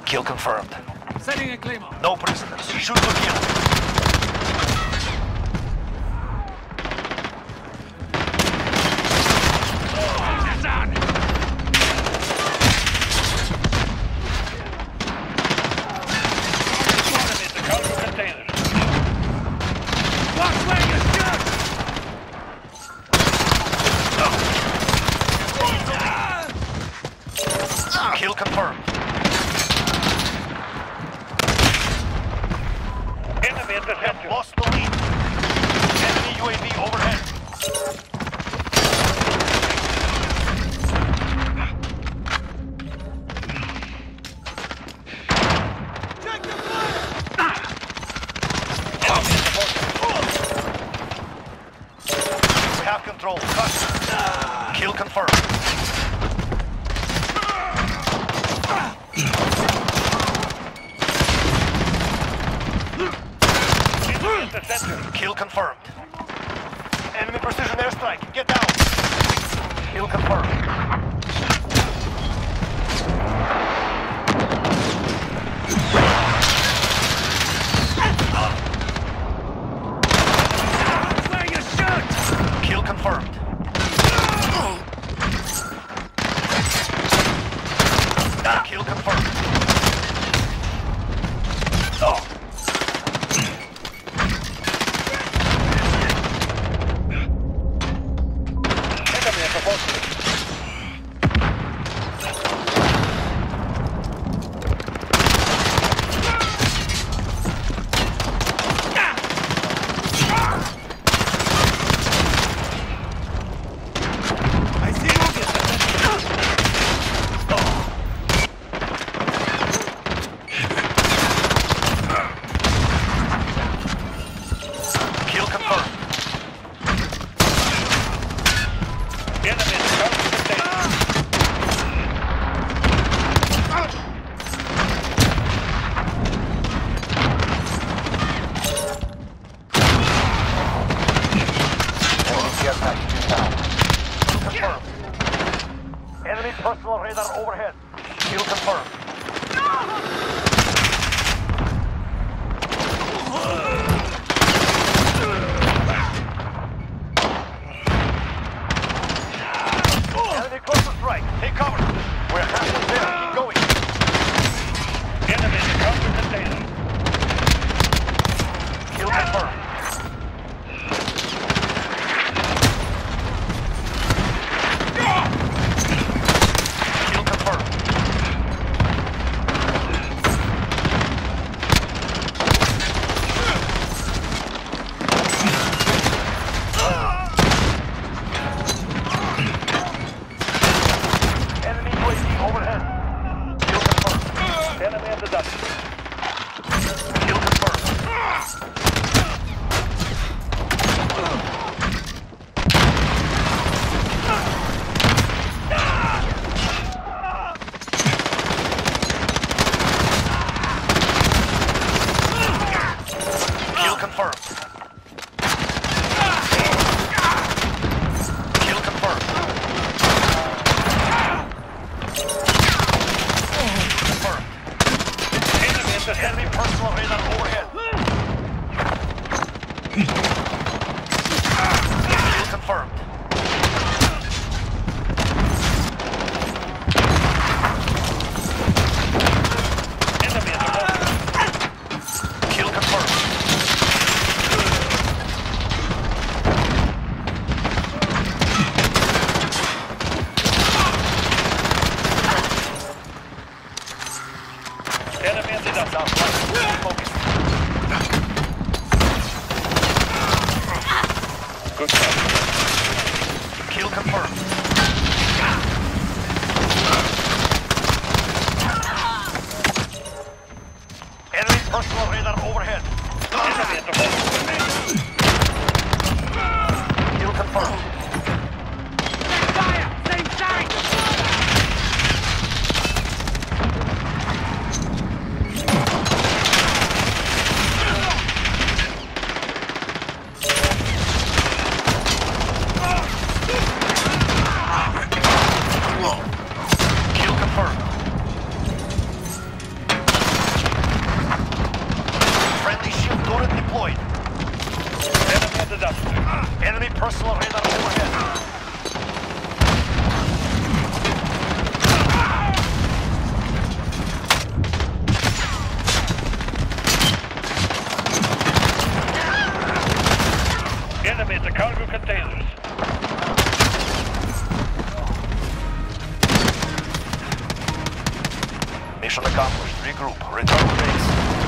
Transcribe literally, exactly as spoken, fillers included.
Kill confirmed. Setting a claymore. No prisoners. Shoot to kill. Kill confirmed. Enemy at the center. Lost the lead. Enemy U A V overhead. Check the fire! We have control. Cut. Kill confirmed. The center. Kill confirmed. Enemy precision airstrike. Get down. Kill confirmed. Where you shoot! Kill confirmed. Kill confirmed. Oh. Enemy at the post. I see movement. Kill confirmed. Enemy at the counter container. Confirmed. Enemy personal radar overhead. Kill confirmed. Enemy close to strike. Take cover. We're halfway there. Keep going. Enemy at the counter container. Kill confirmed. Kill confirmed. Enemy U A V overhead. Kill confirmed. Enemy at the duct. Kill confirmed. Kill confirmed. Kill confirmed. Confirmed. Enemy at the center. Enemy personal radar overhead. Kill confirmed. Enemy at the post. Kill confirmed. Enemy at the duct. Southwest. Focus. Good job. Kill confirmed. Enemy personal radar overhead. Enemy at the post. Kill confirmed. Fire! Same side! is up. Enemy personal radar overhead. Enemy at the cargo containers. Mission accomplished. Regroup. Return to base.